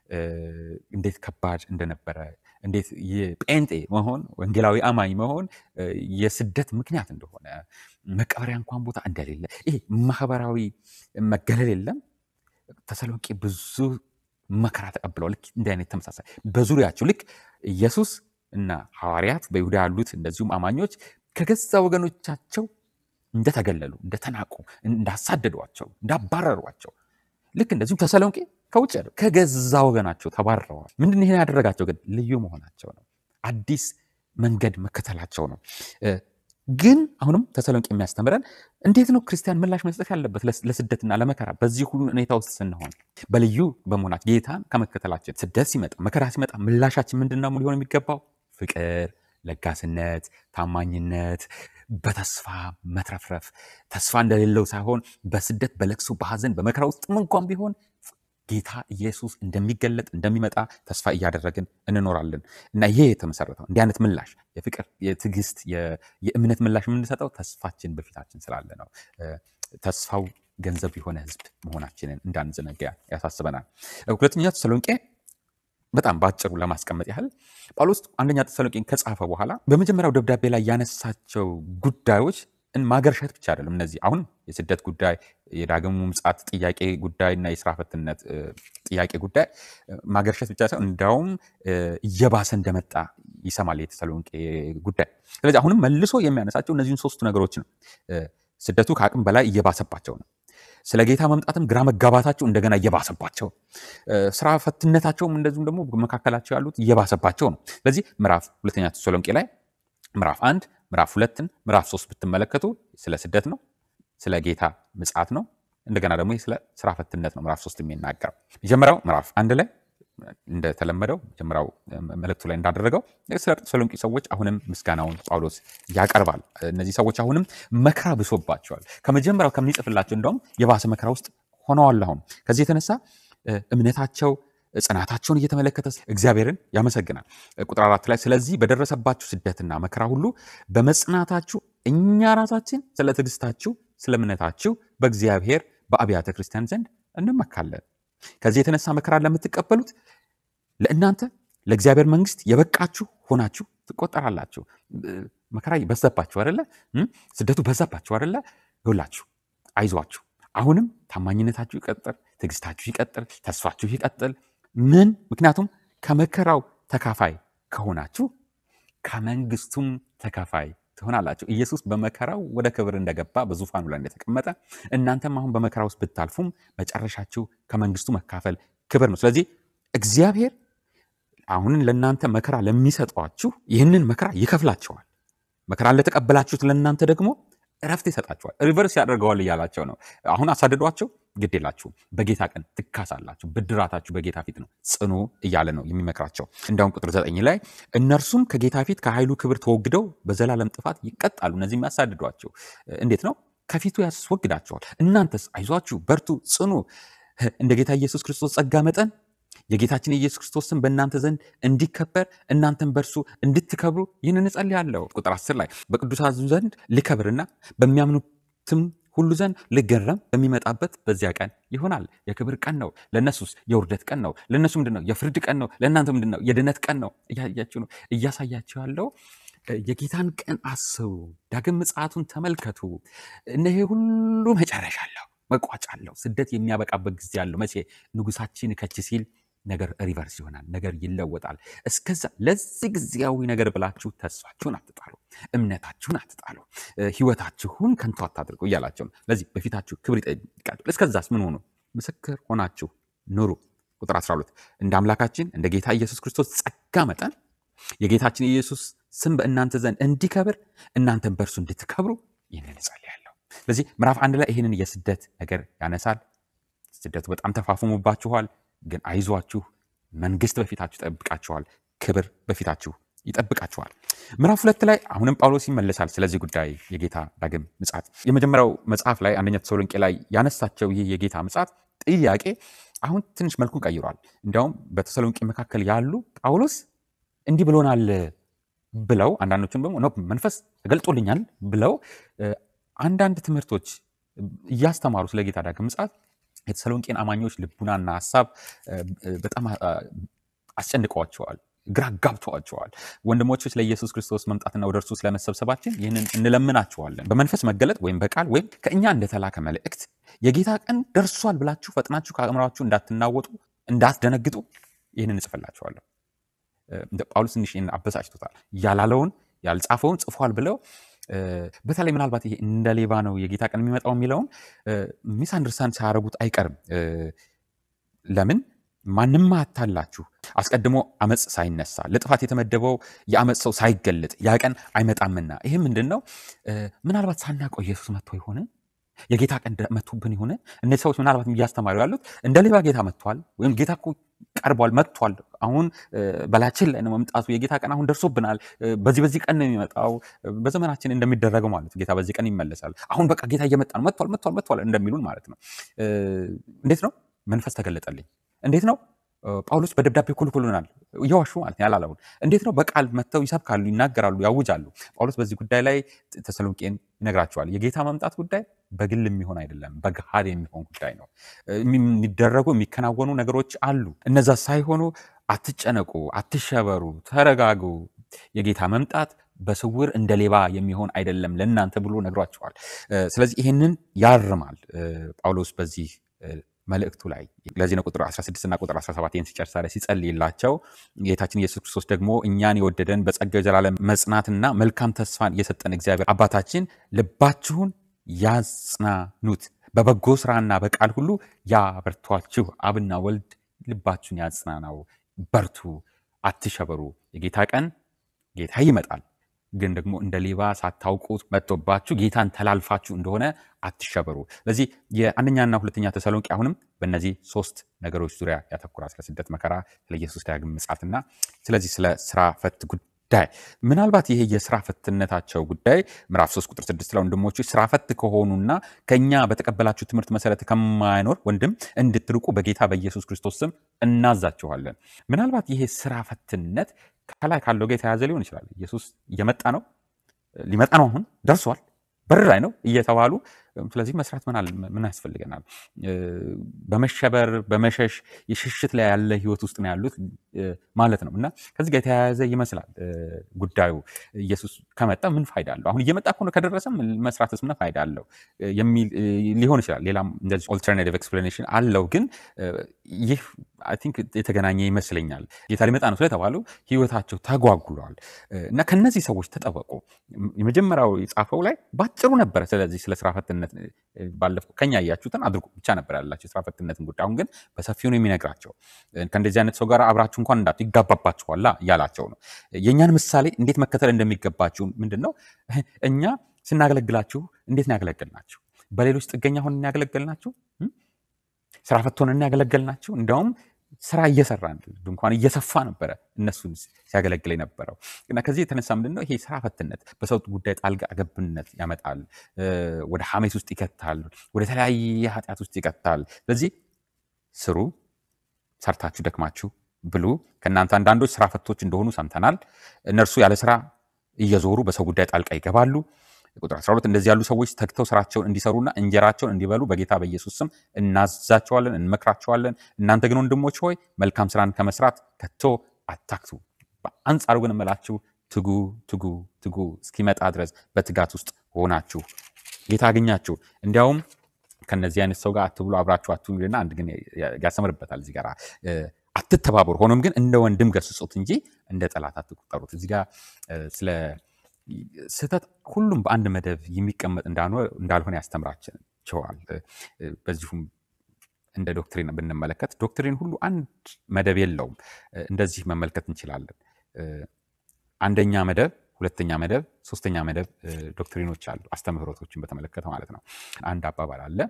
እንዴት ከባድ እንደነበረ እንዴት የጴንጤ መሆን ወንጌላዊ አማኝ መሆን የስደት ምክንያት እንደሆነ መቀበሪያ እንኳን ቦታ እንደሌለ ይሄ ማህበራዊ መገለል የለም። ተሰሎንቄ ብዙ መከራ ተቀብለው ልክ እንደ አይነት ተመሳሳይ በዙሪያቸው ልክ ኢየሱስ እና ሐዋርያት በይሁዳ ያሉት እንደዚሁም አማኞች ከገዛ ወገኖቻቸው እንደተገለሉ እንደተናቁ እንዳሳደዷቸው እንዳባረሯቸው ልክ እንደዚሁም ተሰሎንቄ ከውጭ ያለው ከገዛ ወገናቸው ተባረዋል። ምንድነው ይሄን ያደረጋቸው? ግን ልዩ መሆናቸው ነው። አዲስ መንገድ መከተላቸው ነው። ግን አሁንም ተሰሎንቄ የሚያስተምረን እንዴት ነው ክርስቲያን ምላሽ መስጠት ያለበት ለስደትና ለመከራ በዚህ ሁሉ ሁኔታ ውስጥ ስንሆን በልዩ በመሆናችን ጌታን ከመከተላችን ስደት ሲመጣ መከራ ሲመጣ ምላሻችን ምንድነው ሊሆን የሚገባው? ፍቅር፣ ለጋስነት፣ ታማኝነት፣ በተስፋ መትረፍረፍ ተስፋ እንደሌለው ሳይሆን በስደት በለቅሶ በሐዘን በመከራ ውስጥ እንኳን ቢሆን ጌታ ኢየሱስ እንደሚገለጥ እንደሚመጣ ተስፋ እያደረግን እንኖራለን እና ይሄ የተመሰረተው እንዲህ አይነት ምላሽ የፍቅር የትዕግስት የእምነት ምላሽ የምንሰጠው ተስፋችን በፊታችን ስላለ ነው። ተስፋው ገንዘብ የሆነ ህዝብ መሆናችንን እንዳንዘነጋ ያሳስበናል። ሁለተኛ ተሰሎንቄ በጣም ባጭሩ ለማስቀመጥ ያህል ጳውሎስ አንደኛ ተሰሎንቄን ከጻፈ በኋላ በመጀመሪያው ደብዳቤ ላይ ያነሳቸው ጉዳዮች ማገርሸት ብቻ አይደለም። እነዚህ አሁን የስደት ጉዳይ የዳግሙ ምጽአት ጥያቄ ጉዳይና የሥራ ፈትነት ጥያቄ ጉዳይ ማገርሸት ብቻ ሳይሆን እንዳውም እየባሰ እንደመጣ ይሰማል የተሰሎንቄ ጉዳይ። ስለዚህ አሁንም መልሶ የሚያነሳቸው እነዚህን ሶስቱ ነገሮች ነው። ስደቱ ከአቅም በላይ እየባሰባቸው ነው። ስለ ጌታ መምጣትም ግራ መጋባታቸው እንደገና እየባሰባቸው፣ ሥራ ፈትነታቸውም እንደዚሁም ደግሞ በመካከላቸው ያሉት እየባሰባቸው ነው። ስለዚህ ምዕራፍ ሁለተኛ ተሰሎንቄ ላይ ምዕራፍ 1 ምዕራፍ 2 ምዕራፍ 3 ብትመለከቱ ስለ ስደት ነው፣ ስለ ጌታ ምጽአት ነው፣ እንደገና ደግሞ ስለ ሥራ ፈትነት ነው ምዕራፍ 3 የሚናገረው። የጀመረው ምዕራፍ 1 ላይ እንደተለመደው ጀምራው መልእክቱ ላይ እንዳደረገው ስለ ተሰሎንቄ ሰዎች አሁንም ምስጋናውን ጳውሎስ ያቀርባል። እነዚህ ሰዎች አሁንም መከራ ብሶባቸዋል። ከመጀመሪያው ከሚጽፍላቸው እንደውም የባሰ መከራ ውስጥ ሆነዋል። አሁን ከዚህ የተነሳ እምነታቸው ጽናታቸውን እየተመለከተ እግዚአብሔርን ያመሰግናል። ቁጥር 4 ላይ ስለዚህ በደረሰባችሁ ስደትና መከራ ሁሉ በመጽናታችሁ እኛ ራሳችን ስለ ትዕግስታችሁ ስለ እምነታችሁ በእግዚአብሔር በአብያተ ክርስቲያን ዘንድ እንመካለን። ከዚህ የተነሳ መከራ ለምትቀበሉት ለእናንተ ለእግዚአብሔር መንግስት የበቃችሁ ሆናችሁ ትቆጠራላችሁ። መከራ በዛባችሁ አይደለ? ስደቱ በዛባችሁ አይደለ? ይውላችሁ አይዟችሁ። አሁንም ታማኝነታችሁ ይቀጥል፣ ትዕግስታችሁ ይቀጥል፣ ተስፋችሁ ይቀጥል። ምክንያቱም ከመከራው ተካፋይ ከሆናችሁ ከመንግስቱም ተካፋይ ትሆናላችሁ። ኢየሱስ በመከራው ወደ ክብር እንደገባ በዙፋኑ ላይ እንደተቀመጠ እናንተም አሁን በመከራ ውስጥ ብታልፉም መጨረሻችሁ ከመንግስቱ መካፈል ክብር ነው። ስለዚህ እግዚአብሔር አሁን ለእናንተ መከራ ለሚሰጧችሁ ይህንን መከራ ይከፍላቸዋል። መከራን ለተቀበላችሁት ለእናንተ ደግሞ እረፍት ይሰጣችኋል። ሪቨርስ ያደርገዋል እያላቸው ነው። አሁን አሳደዷቸው፣ ግድ የላችሁም፣ በጌታ ቀን ትካሳላችሁ፣ ብድራታችሁ በጌታ ፊት ነው ጽኑ እያለ ነው የሚመክራቸው። እንደውም ቁጥር 9 ላይ እነርሱም ከጌታ ፊት ከኃይሉ ክብር ተወግደው በዘላለም ጥፋት ይቀጣሉ። እነዚህ የሚያሳድዷቸው እንዴት ነው? ከፊቱ ያስወግዳቸዋል። እናንተስ አይዟችሁ፣ በርቱ፣ ጽኑ፣ እንደ ጌታ ኢየሱስ ክርስቶስ ጸጋ መጠን የጌታችን ኢየሱስ ክርስቶስን በእናንተ ዘንድ እንዲከበር እናንተም በእርሱ እንድትከብሩ ይህንን እጸልያለሁ። ቁጥር 10 ላይ በቅዱሳን ዘንድ ልከብርና በሚያምኑትም ሁሉ ዘንድ ልገረም በሚመጣበት በዚያ ቀን ይሆናል። የክብር ቀን ነው። ለእነሱስ የውርደት ቀን ነው። ለእነሱ ምንድነው? የፍርድ ቀን ነው። ለእናንተ ምንድነው? የድነት ቀን ነው። እያያችሁ ነው እያሳያችሁ ያለው። የጌታን ቀን አስቡ፣ ዳግም ምጽአቱን ተመልከቱ። እነሆ ሁሉ መጨረሻ አለው፣ መቋጫ አለው። ስደት የሚያበቃበት ጊዜ አለው። መቼ? ንጉሳችን ከች ሲል ነገር ሪቨርስ ይሆናል፣ ነገር ይለወጣል። እስከዛ ለዚህ ጊዜያዊ ነገር ብላችሁ ተስፋችሁን አትጣሉ፣ እምነታችሁን አትጣሉ፣ ህይወታችሁን ከንቱ አታድርጉ እያላቸው ነው። ለዚህ በፊታችሁ ክብር ይጠብቃችኋል። እስከዛስ ምን ሆኑ? ምስክር ሆናችሁ ኑሩ። ቁጥር 12 እንደ አምላካችን እንደ ጌታ ኢየሱስ ክርስቶስ ጸጋ መጠን የጌታችን ኢየሱስ ስም በእናንተ ዘንድ እንዲከብር እናንተም በእርሱ እንድትከብሩ ይህንን እጸልያለሁ። ስለዚህ ምዕራፍ 1 ላይ ይህንን የስደት ነገር ያነሳል። ስደቱ በጣም ተፋፍሞባችኋል፣ ግን አይዟችሁ፣ መንግስት በፊታችሁ ጠብቃችኋል፣ ክብር በፊታችሁ ይጠብቃችኋል። ምዕራፍ 2 ላይ አሁንም ጳውሎስ ይመለሳል ስለዚህ ጉዳይ የጌታ ዳግም ምጽአት። የመጀመሪያው መጽሐፍ ላይ አንደኛ ተሰሎንቄ ላይ ያነሳቸው ይህ የጌታ ምጽአት ጥያቄ አሁን ትንሽ መልኩን ቀይሯል። እንዲያውም በተሰሎንቄ መካከል ያሉ ጳውሎስ እንዲህ ብሎናል ብለው አንዳንዶቹም ደግሞ ነው መንፈስ ተገልጦልኛል ብለው አንዳንድ ትምህርቶች እያስተማሩ ስለ ጌታ ዳግም ምጽአት የተሰሎንቄን አማኞች ልቡናና ሐሳብ በጣም አስጨንቀዋቸዋል፣ ግራ ጋብተዋቸዋል። ወንድሞች ስለ ኢየሱስ ክርስቶስ መምጣትና ወደ እርሱ ስለመሰብሰባችን ይህንን እንለምናችኋለን። በመንፈስ መገለጥ ወይም በቃል ወይም ከእኛ እንደተላከ መልእክት የጌታ ቀን ደርሷል ብላችሁ ፈጥናችሁ ከአእምሯችሁ እንዳትናወጡ እንዳትደነግጡ ይህንን እጽፍላችኋለሁ። ጳውሎስ ትንሽ ይህን አበሳጭቶታል። ያላለውን ያልጻፈውን ጽፏል ብለው በተለይ ምናልባት ይሄ እንደ ሌባ ነው የጌታ ቀን የሚመጣው የሚለውን ሚስ አንደርስታንድ ሳያደርጉት አይቀርም። ለምን ማንም አታላችሁ አስቀድሞ አመጽ ሳይነሳ ለጥፋት የተመደበው የአመጽ ሰው ሳይገለጥ ያ ቀን አይመጣምና። ይሄ ምንድነው? ምናልባት ሳናውቀው ኢየሱስ መጥቶ ይሆን? የጌታ ቀን መጥቶብን ይሆን? እነዚህ ሰዎች ምናልባት እያስተማሩ ያሉት እንደ ሌባ ጌታ መጥቷል ወይም ጌታ እኮ ቀርቧል መጥቷል፣ አሁን በላችን ላይ ነው መምጣቱ፣ የጌታ ቀን አሁን ደርሶብናል፣ በዚህ ቀን ነው የሚመጣው፣ በዘመናችን እንደሚደረገው ማለት ጌታ በዚህ ቀን ይመለሳል፣ አሁን በቃ ጌታ እየመጣ ነው መጥቷል እንደሚሉን ማለት ነው። እንዴት ነው መንፈስ ተገለጠልኝ? እንዴት ነው ጳውሎስ በደብዳቤ ኮልኮሉናል እየዋሹ ማለት ያላለውን? እንዴት ነው በቃል መጥተው ይሰብካሉ፣ ይናገራሉ፣ ያውጃሉ? ጳውሎስ በዚህ ጉዳይ ላይ ተሰሎንቄን ይነግራቸዋል። የጌታ መምጣት ጉዳይ በግል የሚሆን አይደለም፣ በገሃድ የሚሆን ጉዳይ ነው። የሚደረጉ የሚከናወኑ ነገሮች አሉ። እነዛ ሳይሆኑ አትጨነቁ፣ አትሸበሩ፣ ተረጋጉ። የጌታ መምጣት በስውር እንደ ሌባ የሚሆን አይደለም ለእናንተ ብሎ ነግሯቸዋል። ስለዚህ ይህንን ያርማል ጳውሎስ በዚህ መልእክቱ ላይ። ለዚህ ነው ቁጥር 16 እና ቁጥር 17 ይህን ሲጨርስ ሲጸልይላቸው ጌታችን ኢየሱስ ክርስቶስ ደግሞ እኛን የወደደን በጸጋው ዘላለም መጽናትና መልካም ተስፋን የሰጠን እግዚአብሔር አባታችን ልባችሁን ያጽናኑት፣ በበጎ ስራና በቃል ሁሉ ያበርቷችሁ። አብና ወልድ ልባችሁን ያጽናናው። በርቱ፣ አትሸበሩ። የጌታ ቀን ጌታ ይመጣል፣ ግን ደግሞ እንደ ሌባ ሳታውቁት መጥቶባችሁ ጌታን ተላልፋችሁ እንደሆነ አትሸበሩ። ስለዚህ የአንደኛና ሁለተኛ ተሰሎንቄ አሁንም በእነዚህ ሶስት ነገሮች ዙሪያ ያተኩራል። ስለ ስደት መከራ፣ ስለ ኢየሱስ ዳግም ምጽአትና ስለዚህ ስለ ስራ ፈት ጉዳይ። ምናልባት ይሄ የስራ ፈትነታቸው ጉዳይ ምዕራፍ 3 ቁጥር 6 ላይ ወንድሞች ስራ ፈት ከሆኑና ከኛ በተቀበላችሁ ትምህርት መሰረት ከማይኖር ወንድም እንድትርቁ በጌታ በኢየሱስ ክርስቶስ ስም እናዛችኋለን። ምናልባት ይሄ ስራ ፈትነት ከላይ ካለው ጋር የተያዘ ሊሆን ይችላል። ኢየሱስ እየመጣ ነው፣ ሊመጣ ነው፣ አሁን ደርሷል፣ በር ላይ ነው እየተባሉ ስለዚህ መስራት ምን ያስፈልገናል? በመሸበር በመሸሽ የሽሽት ላይ ያለ ህይወት ውስጥ ነው ያሉት ማለት ነው። እና ከዚህ ጋር የተያያዘ ይመስላል ጉዳዩ። ኢየሱስ ከመጣ ምን ፋይዳ አለው? አሁን እየመጣ ከሆነ ከደረሰም መስራትስ ምን ፋይዳ አለው የሚል ሊሆን ይችላል። ሌላም እንደዚህ ኦልተርናቲቭ ኤክስፕላኔሽን አለው። ግን ይህ አይ ቲንክ የተገናኘ ይመስለኛል። ጌታ ሊመጣ ነው ስለተባሉ ህይወታቸው ተጓጉሏል እና ከነዚህ ሰዎች ተጠበቁ። የመጀመሪያው የጻፈው ላይ ባጭሩ ነበር ስለዚህ ስለ ስራ ፈትነት ባለፈው ከኛ ያያችሁትን አድርጉ ብቻ ነበር ያላችሁ ስራ ፈትነትን ጉዳይ። አሁን ግን በሰፊው ነው የሚነግራቸው። ከእንደዚህ አይነት ሰው ጋር አብራችሁ እንኳን እንዳት ይጋባባችኋል ያላቸው ነው። የኛን ምሳሌ እንዴት መከተል እንደሚገባችሁ ምንድነው? እኛ ስናገለግላችሁ እንዴት ነው ያገለገልናችሁ? በሌሎች ጥገኛ ሆነን ያገለገልናችሁ? ስራ ፈት ሆነን ያገለገልናችሁ? እንደውም ስራ እየሰራን ድንኳን እየሰፋ ነበረ እነሱን ሲያገለግል የነበረው። እና ከዚህ የተነሳ ምንድነው ይሄ ስራ ፈትነት በሰው ጉዳይ ጣልቃ ገብነት ያመጣል፣ ወደ ሐሜት ውስጥ ይከታል፣ ወደ ተለያየ ኃጢአት ውስጥ ይከታል። ስለዚህ ስሩ፣ ሰርታችሁ ደክማችሁ ብሉ። ከእናንተ አንዳንዶች ስራ ፈቶች እንደሆኑ ሰምተናል። እነርሱ ያለ ስራ እየዞሩ በሰው ጉዳይ ጣልቃ ይገባሉ። ቁጥር 12 እንደዚህ ያሉ ሰዎች ተግተው ስራቸውን እንዲሰሩና እንጀራቸውን እንዲበሉ በጌታ በኢየሱስ ስም እናዛቸዋለን፣ እንመክራቸዋለን። እናንተ ግን ወንድሞች ሆይ መልካም ስራን ከመስራት ከቶ አታክቱ። በአንጻሩ ግን እምላችሁ ትጉ እስኪመጣ ድረስ በትጋት ውስጥ ሆናችሁ ጌታ አገኛችሁ። እንዲያውም ከነዚህ አይነት ሰው ጋር አትብሉ፣ አብራችሁ አትሁኑና አንድ ግን ያሰምርበታል እዚህ ጋር አትተባበሩ፣ ሆኖም ግን እንደ ወንድም ገስጹት እንጂ እንደ ጠላት አትቁጠሩት። እዚህ ጋር ስለ ስህተት ሁሉም በአንድ መደብ የሚቀመጥ እንዳልሆነ ያስተምራቸዋል። በዚሁም እንደ ዶክትሪን ብንመለከት ዶክትሪን ሁሉ አንድ መደብ የለውም። እንደዚህ መመልከት እንችላለን። አንደኛ መደብ፣ ሁለተኛ መደብ፣ ሶስተኛ መደብ ዶክትሪኖች አሉ፣ አስተምህሮቶችን በተመለከተ ማለት ነው። አንድ አባባል አለ፣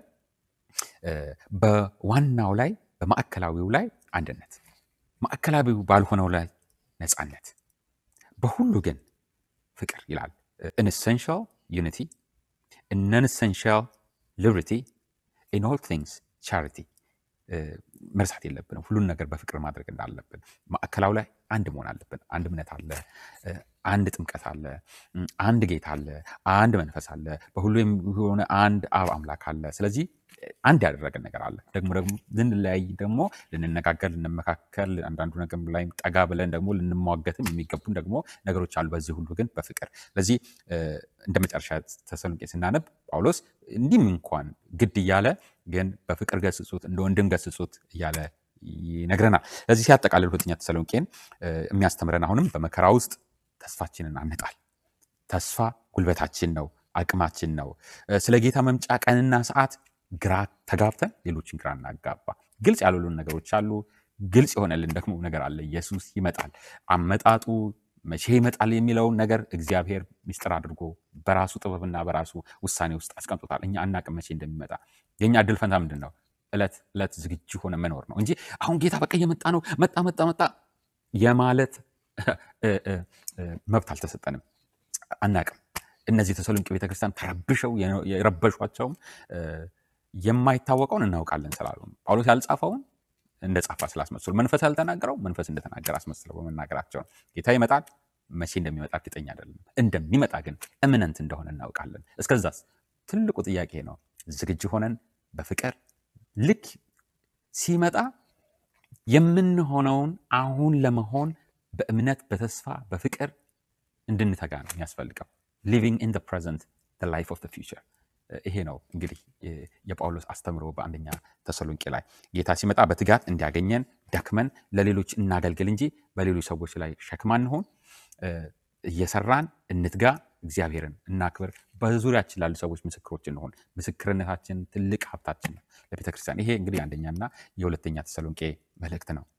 በዋናው ላይ በማዕከላዊው ላይ አንድነት፣ ማዕከላዊው ባልሆነው ላይ ነፃነት፣ በሁሉ ግን ፍቅር ይላል። in essential unity, in non-essential liberty, in all things charity። መርሳት የለብንም ሁሉን ነገር በፍቅር ማድረግ እንዳለብን። ማዕከላው ላይ አንድ መሆን አለብን። አንድ እምነት አለ፣ አንድ ጥምቀት አለ፣ አንድ ጌታ አለ፣ አንድ መንፈስ አለ፣ በሁሉ የሆነ አንድ አብ አምላክ አለ። ስለዚህ አንድ ያደረገን ነገር አለ። ደግሞ ልንለያይ ደግሞ ልንነጋገር ልንመካከል አንዳንዱ ነገር ላይ ጠጋ ብለን ደግሞ ልንሟገትም የሚገቡን ደግሞ ነገሮች አሉ። በዚህ ሁሉ ግን በፍቅር። ስለዚህ እንደ መጨረሻ ተሰሎንቄ ስናነብ ጳውሎስ እንዲህም እንኳን ግድ እያለ ግን በፍቅር ገስጹት እንደ ወንድም ገስጹት እያለ ይነግረናል። ስለዚህ ሲያጠቃልል ሁለተኛ ተሰሎንቄን የሚያስተምረን አሁንም በመከራ ውስጥ ተስፋችንን አንጣል። ተስፋ ጉልበታችን ነው፣ አቅማችን ነው። ስለ ጌታ መምጫ ቀንና ሰዓት ግራ ተጋብተን ሌሎችን ግራ እናጋባ። ግልጽ ያሉልን ነገሮች አሉ። ግልጽ የሆነልን ደግሞ ነገር አለ። ኢየሱስ ይመጣል። አመጣጡ መቼ ይመጣል የሚለውን ነገር እግዚአብሔር ሚስጥር አድርጎ በራሱ ጥበብና በራሱ ውሳኔ ውስጥ አስቀምጦታል። እኛ አናቅም መቼ እንደሚመጣ። የኛ እድል ፈንታ ምንድነው? እለት ዝግጁ ሆነ መኖር ነው እንጂ አሁን ጌታ በቃ እየመጣ ነው መጣ የማለት መብት አልተሰጠንም። አናቅም። እነዚህ ተሰሎንቄ ቤተክርስቲያን ተረብሸው የረበሿቸውም የማይታወቀውን እናውቃለን ስላሉ ጳውሎስ ያልጻፈውን እንደጻፈ ስላስመስሉ መንፈስ ያልተናገረው መንፈስ እንደተናገረ አስመስለው በመናገራቸው ጌታ ይመጣል። መቼ እንደሚመጣ እርግጠኛ አይደለም። እንደሚመጣ ግን እምነንት እንደሆነ እናውቃለን። እስከዛስ ትልቁ ጥያቄ ነው። ዝግጁ ሆነን በፍቅር ልክ ሲመጣ የምንሆነውን አሁን ለመሆን በእምነት በተስፋ በፍቅር እንድንተጋ ነው የሚያስፈልገው። living in the present, the life of the future። ይሄ ነው እንግዲህ የጳውሎስ አስተምሮ በአንደኛ ተሰሎንቄ ላይ ጌታ ሲመጣ በትጋት እንዲያገኘን ደክመን ለሌሎች እናገልግል እንጂ በሌሎች ሰዎች ላይ ሸክም አንሆን። እየሰራን እንትጋ፣ እግዚአብሔርን እናክብር፣ በዙሪያችን ላሉ ሰዎች ምስክሮች እንሆን። ምስክርነታችን ትልቅ ሀብታችን ነው ለቤተክርስቲያን። ይሄ እንግዲህ አንደኛና የሁለተኛ ተሰሎንቄ መልእክት ነው።